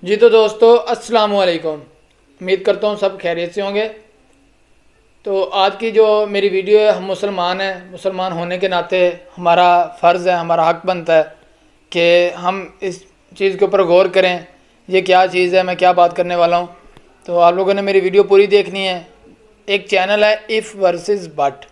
जी तो दोस्तों अस्सलामु अलैकुम। उम्मीद करता हूँ सब खैरियत से होंगे। तो आज की जो मेरी वीडियो है, हम मुसलमान हैं, मुसलमान होने के नाते हमारा फ़र्ज़ है, हमारा हक़ बनता है कि हम इस चीज़ के ऊपर गौर करें। ये क्या चीज़ है, मैं क्या बात करने वाला हूँ। तो आप लोगों ने मेरी वीडियो पूरी देखनी है। एक चैनल है if versus but,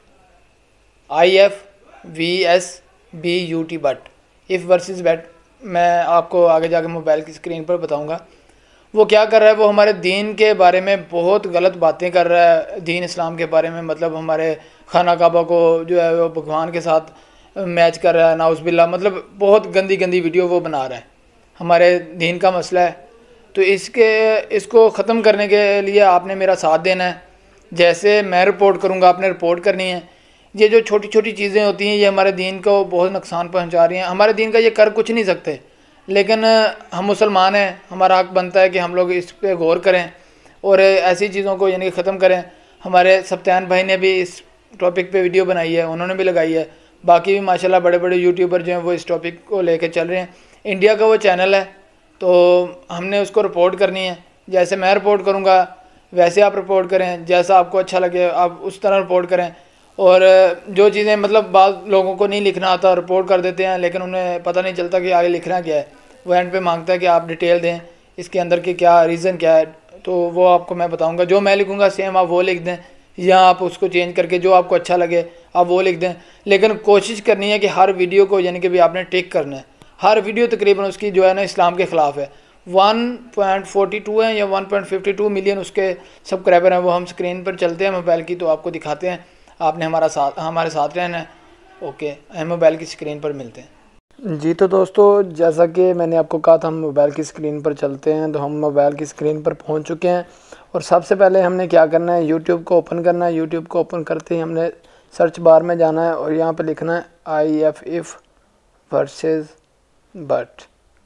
IFVSBUT but, if versus but. मैं आपको आगे जाकर मोबाइल की स्क्रीन पर बताऊंगा वो क्या कर रहा है। वो हमारे दीन के बारे में बहुत गलत बातें कर रहा है, दीन इस्लाम के बारे में। मतलब हमारे खाना काबा को जो है वो भगवान के साथ मैच कर रहा है, नाउज़ुबिल्लाह। मतलब बहुत गंदी गंदी वीडियो वो बना रहा है। हमारे दीन का मसला है, तो इसको ख़त्म करने के लिए आपने मेरा साथ देना है। जैसे मैं रिपोर्ट करूँगा, आपने रिपोर्ट करनी है। ये जो छोटी छोटी चीज़ें होती हैं, ये हमारे दीन को बहुत नुकसान पहुंचा रही हैं। हमारे दीन का ये कर कुछ नहीं सकते, लेकिन हम मुसलमान हैं, हमारा हक़ बनता है कि हम लोग इस पे गौर करें और ऐसी चीज़ों को यानी कि ख़त्म करें। हमारे सप्तान भाई ने भी इस टॉपिक पे वीडियो बनाई है, उन्होंने भी लगाई है। बाकी भी माशाल्लाह बड़े बड़े यूट्यूबर जो हैं वो इस टॉपिक को लेकर चल रहे हैं। इंडिया का वो चैनल है, तो हमने उसको रिपोर्ट करनी है। जैसे मैं रिपोर्ट करूँगा वैसे आप रिपोर्ट करें, जैसा आपको अच्छा लगे आप उस तरह रिपोर्ट करें। और जो चीज़ें मतलब बाद लोगों को नहीं लिखना आता, रिपोर्ट कर देते हैं, लेकिन उन्हें पता नहीं चलता कि आगे लिखना क्या है। वो एंड पे मांगता है कि आप डिटेल दें, इसके अंदर के क्या रीज़न क्या है। तो वो आपको मैं बताऊंगा। जो मैं लिखूंगा सेम आप वो लिख दें, या आप उसको चेंज करके जो आपको अच्छा लगे आप वो लिख दें। लेकिन कोशिश करनी है कि हर वीडियो को यानी कि भी आपने टिक करना है। हर वीडियो तकरीबन उसकी जो है ना इस्लाम के ख़िलाफ़ है। 1.42 है या 1.52 मिलियन उसके सब्सक्राइबर हैं। वो हम स्क्रीन पर चलते हैं मोबाइल की, तो आपको दिखाते हैं। आपने हमारे साथ रहना है। ओके, हम मोबाइल की स्क्रीन पर मिलते हैं। जी तो दोस्तों, जैसा कि मैंने आपको कहा था हम मोबाइल की स्क्रीन पर चलते हैं, तो हम मोबाइल की स्क्रीन पर पहुंच चुके हैं। और सबसे पहले हमने क्या करना है, यूट्यूब को ओपन करना है। यूट्यूब को ओपन करते ही हमने सर्च बार में जाना है और यहाँ पर लिखना है IF वर्सेस बट।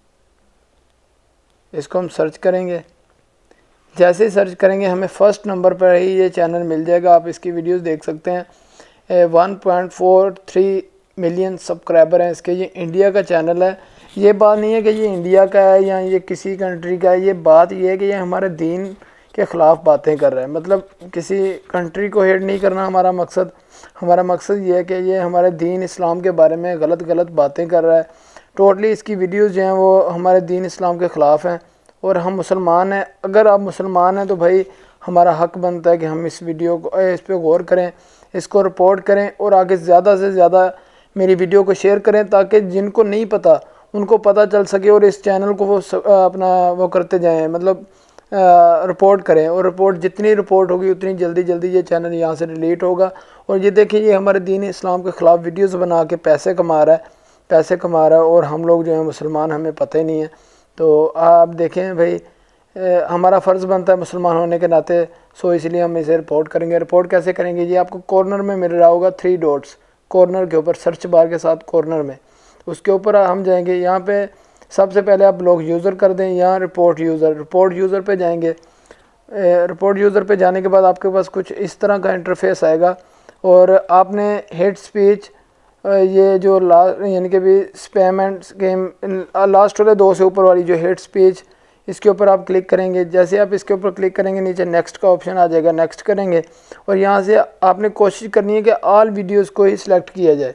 इसको हम सर्च करेंगे। जैसे ही सर्च करेंगे हमें फ़र्स्ट नंबर पर ही ये चैनल मिल जाएगा। आप इसकी वीडियोस देख सकते हैं। 1.43 मिलियन सब्सक्राइबर हैं इसके। ये इंडिया का चैनल है। ये बात नहीं है कि ये इंडिया का है या ये किसी कंट्री का है। ये बात ये है कि ये हमारे दीन के ख़िलाफ़ बातें कर रहा है। मतलब किसी कंट्री को हेट नहीं करना हमारा मकसद। हमारा मकसद ये है कि ये हमारे दीन इस्लाम के बारे में गलत बातें कर रहा है। टोटली इसकी वीडियोज़ जो हैं वो हमारे दीन इस्लाम के ख़िलाफ़ हैं। और हम मुसलमान हैं। अगर आप मुसलमान हैं तो भाई हमारा हक़ बनता है कि हम इस वीडियो को इस पे गौर करें, इसको रिपोर्ट करें और आगे ज़्यादा से ज़्यादा मेरी वीडियो को शेयर करें, ताकि जिनको नहीं पता उनको पता चल सके और इस चैनल को वो अपना वो करते जाएं। मतलब रिपोर्ट करें, और रिपोर्ट जितनी रिपोर्ट होगी उतनी जल्दी ये चैनल यहाँ से डिलीट होगा। और ये देखिए, ये हमारे दीन इस्लाम के ख़िलाफ़ वीडियोज़ बना के पैसे कमा रहा है और हम लोग जो हैं मुसलमान, हमें पता ही नहीं है। तो आप देखें भाई, हमारा फ़र्ज़ बनता है मुसलमान होने के नाते, सो इसलिए हम इसे रिपोर्ट करेंगे। रिपोर्ट कैसे करेंगे, ये आपको कॉर्नर में मिल रहा होगा 3 डॉट्स, कॉर्नर के ऊपर सर्च बार के साथ कॉर्नर में, उसके ऊपर हम जाएंगे। यहाँ पे सबसे पहले आप लोग यूज़र कर दें, यहाँ रिपोर्ट यूज़र पे जाएंगे। रिपोर्ट यूज़र पे जाने के बाद आपके पास कुछ इस तरह का इंटरफेस आएगा। और आपने हेट स्पीच, ये जो यानी कि भी स्पैम एंड स्कैम लास्ट वाले 2 से ऊपर वाली जो हेट स्पीच, इसके ऊपर आप क्लिक करेंगे। जैसे आप इसके ऊपर क्लिक करेंगे नीचे नेक्स्ट का ऑप्शन आ जाएगा, नेक्स्ट करेंगे। और यहाँ से आपने कोशिश करनी है कि ऑल वीडियोस को ही सिलेक्ट किया जाए।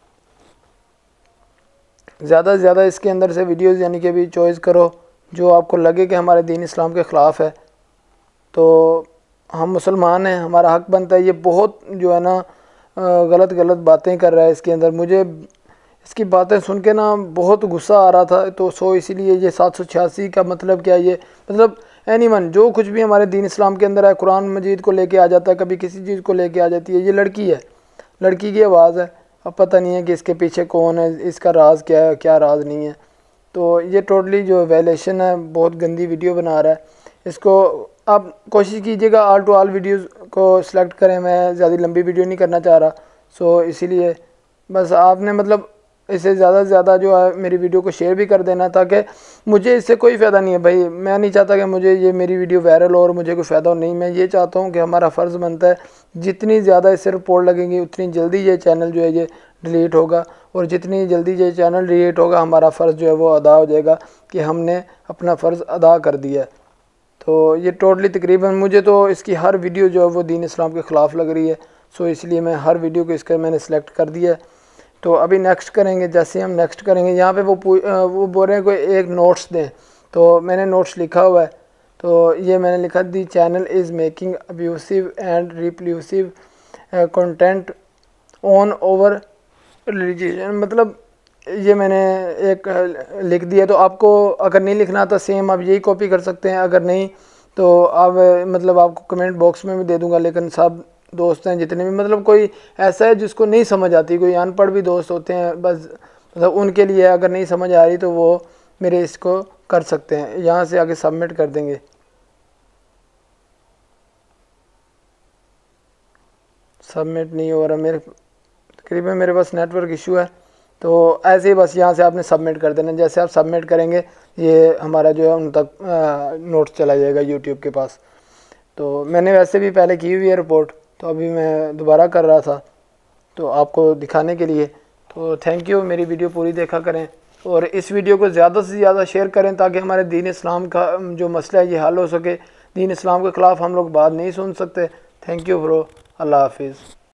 ज़्यादा से ज़्यादा इसके अंदर से वीडियोस यानी कि भी चॉइस करो जो आपको लगे कि हमारे दीन इस्लाम के ख़िलाफ़ है। तो हम मुसलमान हैं, हमारा हक़ बनता है। ये बहुत जो है ना गलत बातें कर रहा है इसके अंदर। मुझे इसकी बातें सुन के ना बहुत गुस्सा आ रहा था। तो इसीलिए ये 786 का मतलब क्या है, ये मतलब एनीवन जो कुछ भी हमारे दीन इस्लाम के अंदर है, कुरान मजीद को लेके आ जाता है, कभी किसी चीज़ को लेके आ जाती है। ये लड़की है, लड़की की आवाज़ है। अब पता नहीं है कि इसके पीछे कौन है, इसका राज क्या है, क्या राज नहीं है। तो ये टोटली जो वायलेशन है, बहुत गंदी वीडियो बना रहा है। इसको आप कोशिश कीजिएगा ऑल टू ऑल वीडियोज़ को सिलेक्ट करें। मैं ज़्यादा लंबी वीडियो नहीं करना चाह रहा, सो इसीलिए बस आपने मतलब اسے زیادہ سے زیادہ جو ہے میری ویڈیو کو شیئر بھی کر دینا، تاکہ مجھے اس سے کوئی فائدہ نہیں ہے بھائی، میں نہیں چاہتا کہ مجھے یہ میری ویڈیو وائرل ہو اور مجھے کوئی فائدہ ہو، نہیں، میں یہ چاہتا ہوں کہ ہمارا فرض بنتا ہے جتنی زیادہ اس سے رپورٹ لگیں گی اتنی جلدی یہ چینل جو ہے یہ ڈیلیٹ ہوگا، اور جتنی جلدی یہ چینل ڈیلیٹ ہوگا ہمارا فرض جو ہے وہ ادا ہو جائے گا کہ ہم نے اپنا فرض ادا کر دیا ہے۔ تو یہ ٹوٹلی تقریباً مجھے تو اس کی ہر ویڈیو جو ہے وہ دین اسلام کے خلاف لگ رہی ہے، سو اس لیے میں ہر ویڈیو کو اس کا میں نے سلیکٹ کر دیا ہے۔ تو ابھی نیکسٹ کریں گے، جیسے ہم نیکسٹ کریں گے یہاں پہ وہ بول رہے ہیں کوئی ایک نوٹس دیں، تو میں نے نوٹس لکھا ہوا ہے، تو یہ میں نے لکھا the channel is making abusive and repulsive content on over religion, مطلب یہ میں نے ایک لکھ دیا، تو آپ کو اگر نہیں لکھنا تو سیم آپ یہی کاپی کر سکتے ہیں، اگر نہیں تو آپ مطلب آپ کو کمنٹ باکس میں بھی دے دوں گا، لیکن سب دوست ہیں جتنے بھی، مطلب کوئی ایسا ہے جس کو نہیں سمجھ آتی، کوئی ان پڑھ بھی دوست ہوتے ہیں بس، مطلب ان کے لیے اگر نہیں سمجھ آ رہی تو وہ میرے اس کو کر سکتے ہیں، یہاں سے آگے سبمٹ کر دیں گے۔ سبمٹ نہیں ہو رہا میرے، تقریباً میرے پاس نیٹ ورک ایشو ہے، تو ایسے ہی بس یہاں سے آپ نے سبمٹ کر دینا، جیسے آپ سبمٹ کریں گے یہ ہمارا جو ہے ان تک نوٹس چلا جائے گا یوٹیوب کے پاس۔ تو میں نے ویسے بھی پہلے کی ہوئی ہے رپورٹ، تو ابھی میں دوبارہ کر رہا تھا تو آپ کو دکھانے کے لیے۔ تو تھینک یو، میری ویڈیو پوری دیکھا کریں اور اس ویڈیو کو زیادہ سے زیادہ شیئر کریں تاکہ ہمارے دین اسلام کا جو مسئلہ ہے یہ حل ہو سکے، دین اسلام کے خلاف ہم لوگ بات نہیں سن سکتے۔ تھینک یو برو، اللہ حافظ۔